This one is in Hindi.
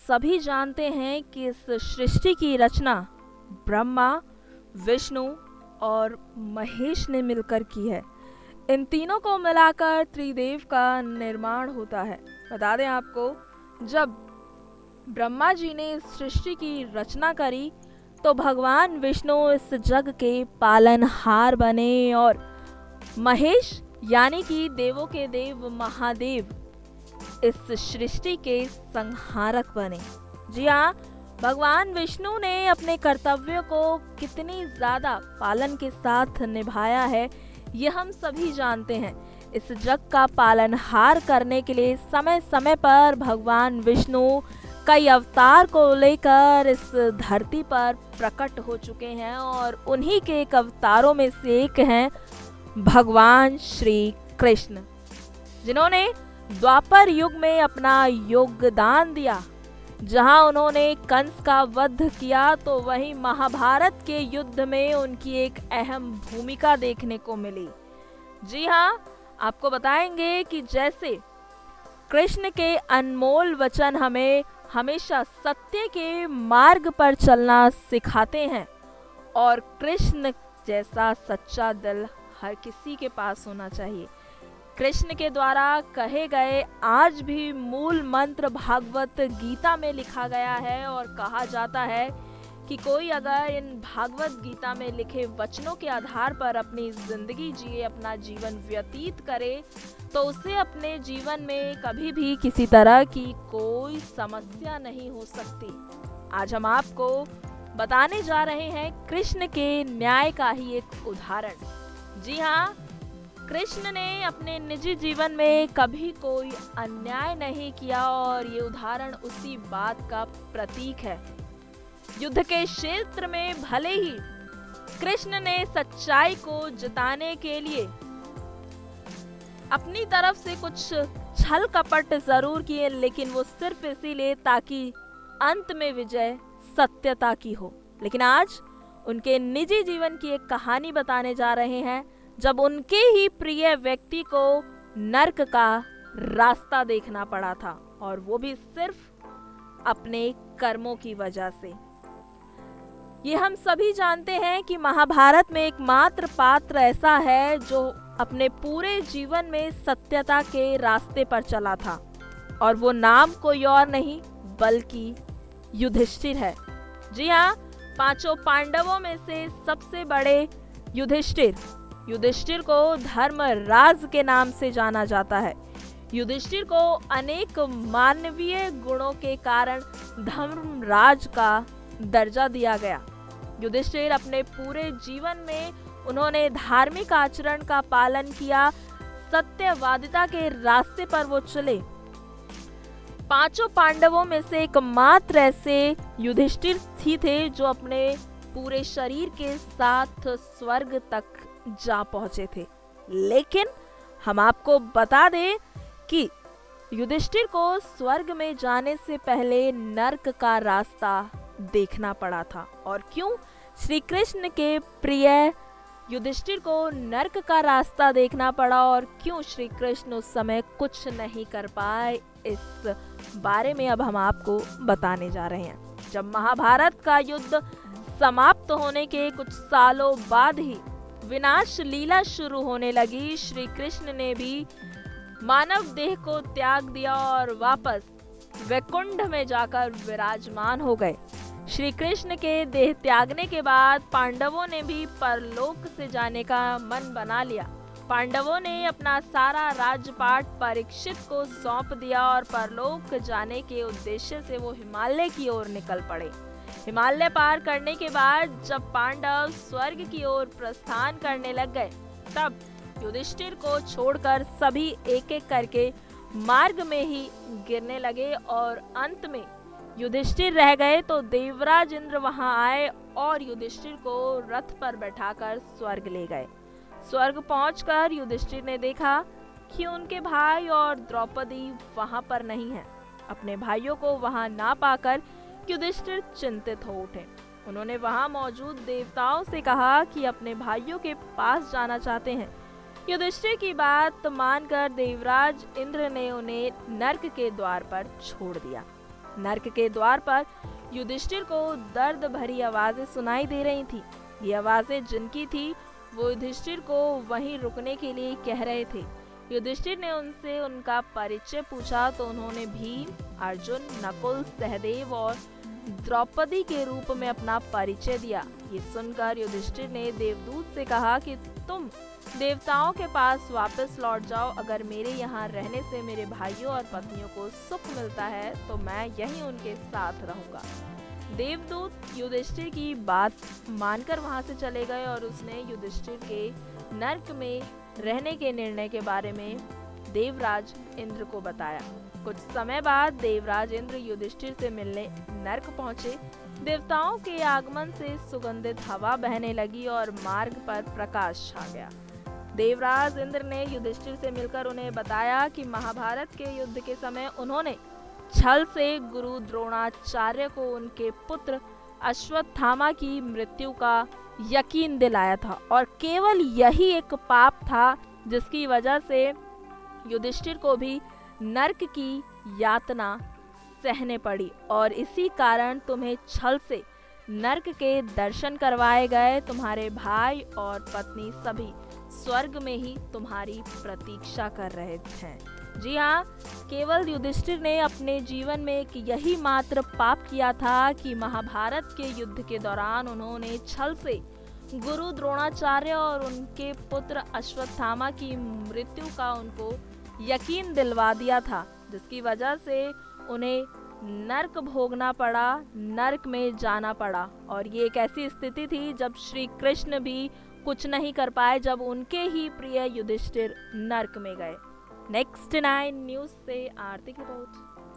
सभी जानते हैं कि इस सृष्टि की रचना ब्रह्मा, विष्णु और महेश ने मिलकर की है। इन तीनों को मिलाकर त्रिदेव का निर्माण होता है। बता दें आपको, जब ब्रह्मा जी ने इस सृष्टि की रचना करी तो भगवान विष्णु इस जग के पालनहार बने और महेश यानी कि देवों के देव महादेव इस सृष्टि के संहारक बने। जी हाँ, भगवान विष्णु ने अपने कर्तव्यों को कितनी ज्यादा पालन के साथ निभाया है ये हम सभी जानते हैं। इस जग का पालनहार करने के लिए समय समय पर भगवान विष्णु कई अवतार को लेकर इस धरती पर प्रकट हो चुके हैं और उन्हीं के एक अवतारों में से एक हैं भगवान श्री कृष्ण, जिन्होंने द्वापर युग में अपना योगदान दिया। जहां उन्होंने कंस का वध किया तो वहीं महाभारत के युद्ध में उनकी एक अहम भूमिका देखने को मिली। जी हाँ, आपको बताएंगे कि जैसे कृष्ण के अनमोल वचन हमें हमेशा सत्य के मार्ग पर चलना सिखाते हैं और कृष्ण जैसा सच्चा दिल हर किसी के पास होना चाहिए। कृष्ण के द्वारा कहे गए आज भी मूल मंत्र भागवत गीता में लिखा गया है और कहा जाता है कि कोई अगर इन भागवत गीता में लिखे वचनों के आधार पर अपनी जिंदगी जिए, अपना जीवन व्यतीत करे तो उसे अपने जीवन में कभी भी किसी तरह की कोई समस्या नहीं हो सकती। आज हम आपको बताने जा रहे हैं कृष्ण के न्याय का ही एक उदाहरण। जी हाँ, कृष्ण ने अपने निजी जीवन में कभी कोई अन्याय नहीं किया और ये उदाहरण उसी बात का प्रतीक है। युद्ध के क्षेत्र में भले ही कृष्ण ने सच्चाई को जिताने के लिए अपनी तरफ से कुछ छल कपट जरूर किए, लेकिन वो सिर्फ इसीलिए ताकि अंत में विजय सत्यता की हो। लेकिन आज उनके निजी जीवन की एक कहानी बताने जा रहे हैं जब उनके ही प्रिय व्यक्ति को नर्क का रास्ता देखना पड़ा था और वो भी सिर्फ अपने कर्मों की वजह से। ये हम सभी जानते हैं कि महाभारत में एकमात्र पात्र ऐसा है जो अपने पूरे जीवन में सत्यता के रास्ते पर चला था और वो नाम कोई और नहीं बल्कि युधिष्ठिर है। जी हाँ, पांचों पांडवों में से सबसे बड़े युधिष्ठिर को धर्मराज के नाम से जाना जाता है। युधिष्ठिर को अनेक मानवीय गुणों के कारण धर्मराज का दर्जा दिया गया। युधिष्ठिर अपने पूरे जीवन में उन्होंने धार्मिक आचरण का पालन किया, सत्यवादिता के रास्ते पर वो चले। पांचों पांडवों में से एकमात्र ऐसे युधिष्ठिर ही थे जो अपने पूरे शरीर के साथ स्वर्ग तक जा पहुंचे थे। लेकिन हम आपको बता दें कि युधिष्ठिर को स्वर्ग में जाने से पहले नर्क का रास्ता देखना पड़ा था। और क्यों श्री कृष्ण के प्रिय युधिष्ठिर को नर्क का रास्ता देखना पड़ा और क्यों श्री कृष्ण उस समय कुछ नहीं कर पाए, इस बारे में अब हम आपको बताने जा रहे हैं। जब महाभारत का युद्ध समाप्त होने के कुछ सालों बाद ही विनाश लीला शुरू होने लगी, श्री कृष्ण ने भी मानव देह को त्याग दिया और वापस वैकुंठ में जाकर विराजमान हो गए। श्री कृष्ण के देह त्यागने के बाद पांडवों ने भी परलोक से जाने का मन बना लिया। पांडवों ने अपना सारा राजपाट परीक्षित को सौंप दिया और परलोक जाने के उद्देश्य से वो हिमालय की ओर निकल पड़े। हिमालय पार करने के बाद जब पांडव स्वर्ग की ओर प्रस्थान करने लग गए, तब युधिष्ठिर को छोड़कर सभी एक एक करके मार्ग में ही गिरने लगे और अंत में युधिष्ठिर रह गए तो देवराज इंद्र वहां आए और युधिष्ठिर को रथ पर बैठाकर स्वर्ग ले गए। स्वर्ग पहुंचकर युधिष्ठिर ने देखा कि उनके भाई और द्रौपदी वहां पर नहीं है। अपने भाइयों को वहां ना पाकर युधिष्ठिर चिंतित हो उठे। उन्होंने वहां मौजूद देवताओं से कहा कि अपने भाइयों के पास जाना चाहते हैं। युधिष्ठिर की बात मानकर देवराज इंद्र ने उन्हें नर्क के द्वार पर छोड़ दिया। नर्क के द्वार पर युधिष्ठिर को दर्द भरी आवाजें सुनाई दे रही थी। ये आवाजें जिनकी थी वो युधिष्ठिर को वहीं रुकने के लिए कह रहे थे। युधिष्ठिर ने उनसे उनका परिचय पूछा तो उन्होंने भीम, अर्जुन, नकुल, सहदेव और द्रौपदी के रूप में अपना परिचय दिया। ये सुनकर युधिष्ठिर ने देवदूत से कहा कि तुम देवताओं के पास वापस लौट जाओ। अगर मेरे यहाँ रहने से मेरे भाइयों और पत्नियों को सुख मिलता है तो मैं यहीं उनके साथ रहूंगा। देवदूत युधिष्ठिर की बात मानकर वहां से चले गए और उसने युधिष्ठिर के नर्क में रहने के निर्णय के बारे में देवराज इंद्र को बताया। कुछ समय बाद देवराज इंद्र युधिष्ठिर से मिलने नर्क पहुंचे। देवताओं के आगमन से सुगंधित हवा बहने लगी और मार्ग पर प्रकाश छा गया। देवराज इंद्र ने युधिष्ठिर से मिलकर उन्हें बताया कि महाभारत के युद्ध के समय उन्होंने छल से गुरु द्रोणाचार्य को उनके पुत्र अश्वत्थामा की मृत्यु का यकीन दिलाया था और केवल यही एक पाप था जिसकी वजह से युधिष्ठिर को भी नर्क की यातना सहने पड़ी और इसी कारण तुम्हें छल से नर्क के दर्शन करवाए गए। तुम्हारे भाई और पत्नी सभी स्वर्ग में ही तुम्हारी प्रतीक्षा कर रहे थे। जी हाँ, केवल युधिष्ठिर ने अपने जीवन में एक यही मात्र पाप किया था कि महाभारत के युद्ध के दौरान उन्होंने छल से गुरु द्रोणाचार्य और उनके पुत्र अश्वत्थामा की मृत्यु का उनको यकीन दिलवा दिया था, जिसकी वजह से उन्हें नर्क भोगना पड़ा, नर्क में जाना पड़ा। और ये एक ऐसी स्थिति थी जब श्री कृष्ण भी कुछ नहीं कर पाए, जब उनके ही प्रिय युधिष्ठिर नर्क में गए। नेक्स्ट 9 न्यूज से आरती की रिपोर्ट।